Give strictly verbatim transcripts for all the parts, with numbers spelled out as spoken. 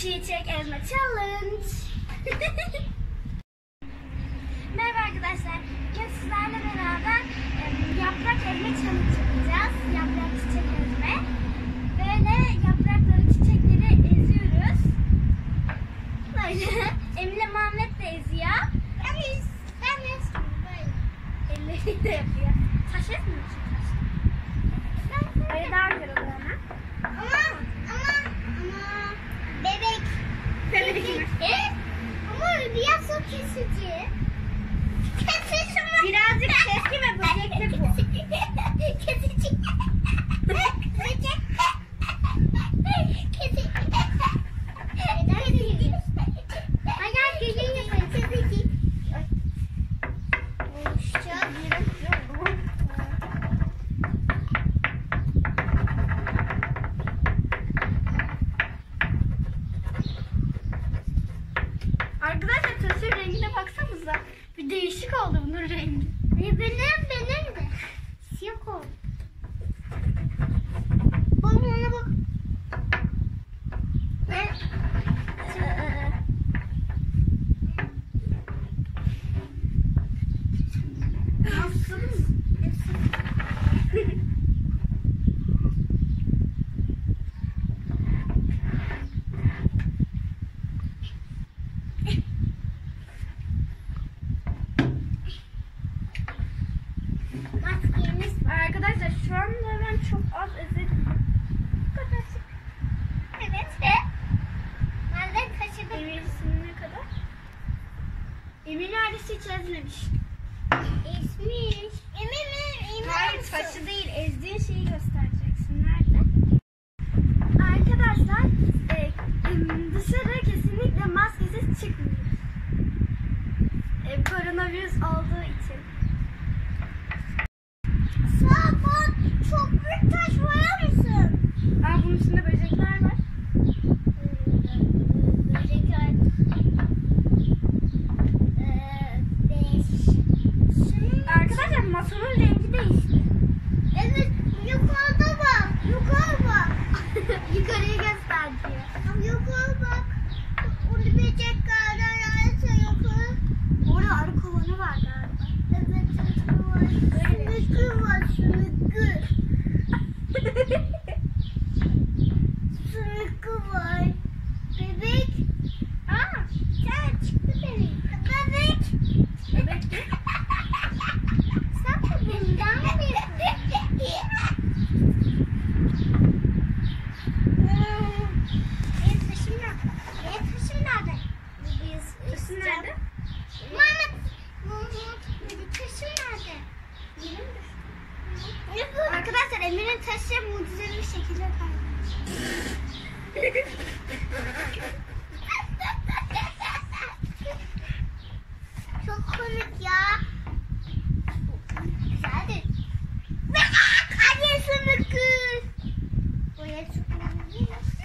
Çiçek ezme challenge. Merhaba arkadaşlar. Bugün sizlerle beraber e, yaprak ezme challenge yapacağız. Yaprak çiçek ezme. Böyle yaprakları, çiçekleri eziyoruz. Böyle. Emine Muhammed de eziyor. Ben de ben de böyle. Elleri de yapıyor. Taş ezmiyor musun? Böyle daha güzel oluyor ama. Ama ama ama bebek. Bebek mi? Evet. Ama biraz o kesici. Kesici mi? Birazcık keski ve böcekli bu. Kesici. Böcek. Kesici. Kesici. Hayal gözünü yapın. Kesici. Oluşacak. Arkadaşlar taşın rengine baksanıza. Bir değişik oldu bunun rengi. Ve benim benim de siyah oldu. Bak ona bak. Ve nasıl mı? Arkadaşlar şu anda ben çok az ezerim. Evet ve nereden taşıdım? Emir'sin ne kadar? Emir neredeyse hiç ezmemiş. Ezmiş. Emir mi? Emir Hayır taşı değil, ezdiğin şeyi göstereceksin. Nerede? Arkadaşlar e, dışarı kesinlikle maskesiz çıkmıyoruz. E, koronavirüs olduğu için. Sabun, çok büyük taş koyar mısın? Aa, bunun içinde böcekler var. Böcekler. Ee, beş. Arkadaşlar masanın rengi değişti. Evet, yukarıda bak. Yukarı bak. Yukarıya gösteriyor. Yukarı bak. Orada böceklerden arası yukarı. Orada arı kovanı var galiba. Evet, arı var. Sümükü var, sümükü. Sümükü var. Bebek. Aa, sen çıktı benim. Bebek. Bebek mi? Sen bebeğimden mi yapıyorsun? Benim taşım nerede? Benim taşım nerede? Taşın nerede? Mehmet. Benim taşım nerede? Arkadaşlar Emir'in taşı mucizevi bir şekilde kaybolmuş. Çok komik ya. Güzeldi. Hadi sümükü. Buraya sümükü.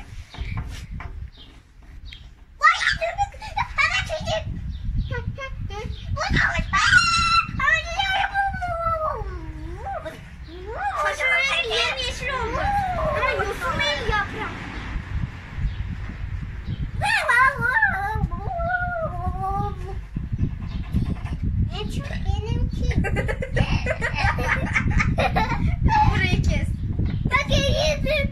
Vay sümükü. Hemen çekil. Bu da Saçın rengi yemyeşil olmuş. Ama yosun değil yaprak. En çok benimki. Burayı kes. Bak yedim.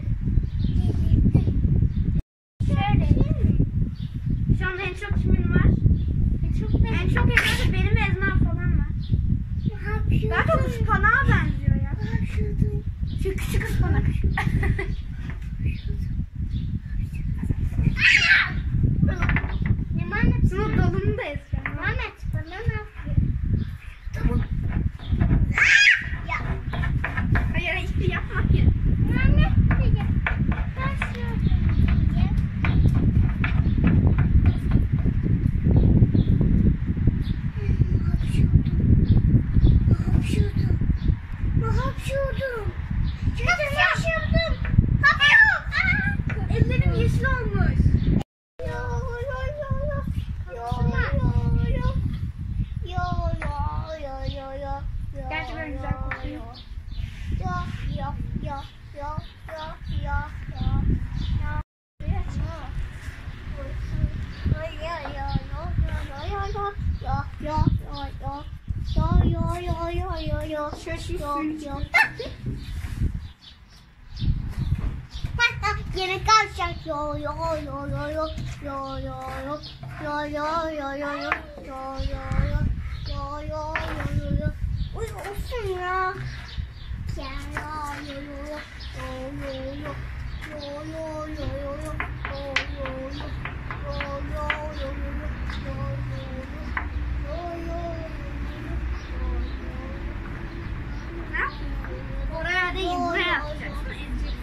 Şöyle. Şu anda en çok kimin var? En çok benim. En çok herhalde benim ezmem falan var. Zaten bu spanağa benziyor ya. Şu küçük ıspanak. Ne Mehmet? Şunun dalını da ezeceğim. Mehmet bana ne yapıyor? Tamam. Ya. Hayır hiçbir yapma ya. Mehmet dedi. Ben şunu diyeceğim. Hapşurdum. Hapşurdum. Nasıl hapşurdum? Hapşurdum. Ellerim yeşil olmuş. Yo yo yo yo. Yo yo yo. Yo yo yo yo yo. Gerçekten güzel kokuyor. Yo yo yo yo yo yo yo. yo yo. Şaşırsın. Yo yo. Yine kalacak yo yo yo yo yo yo yo yo yo yo yo yo yo yo yo yo yo yo yo. Uy olsun ya. Ya yo yo yo yo yo yo yo yo yo yo yo yo Oraya değil, buraya yapacaksın. Ezeceksin.